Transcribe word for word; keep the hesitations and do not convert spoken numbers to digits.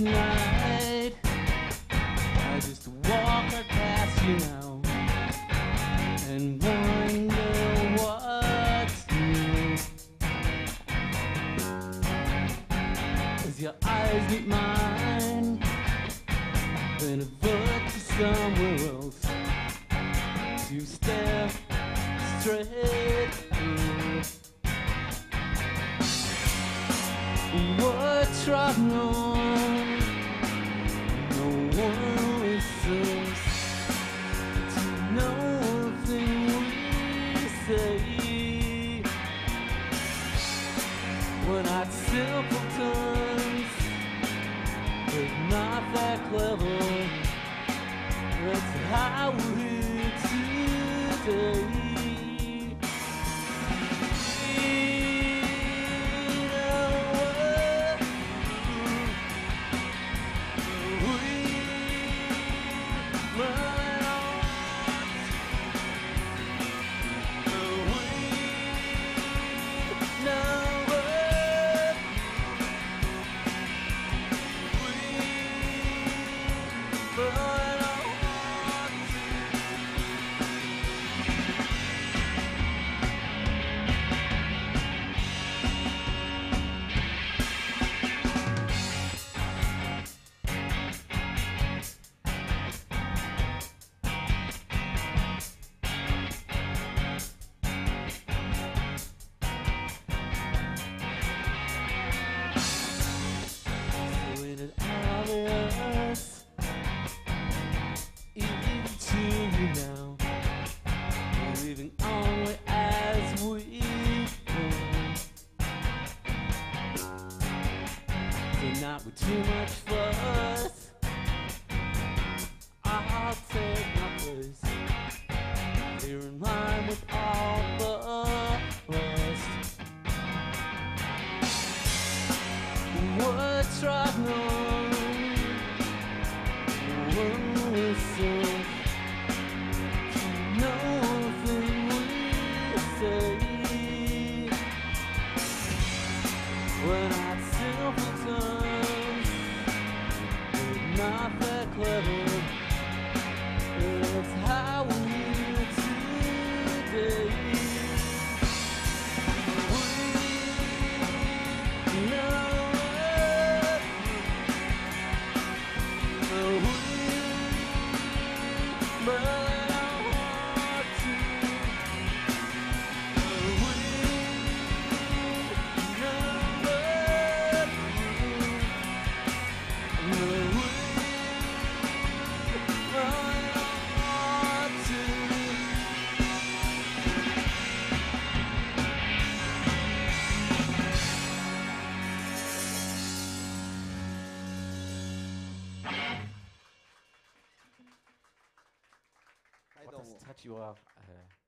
tonight. I just walk right past you now and wonder what's new. As your eyes meet mine, then avert to somewhere else to stare straight through. We're trying on, no one listens to nothing we say. We're not simpletons, we're not that clever. That's how we're here today. Not with too much fuss, I'll take my place here in line with all the rest. We're trying on, one listen to nothing we say. We're not simpletons, not that clever. That's how we're here today. We know it. We burn our heart to. We know it. We Touch you off. Uh,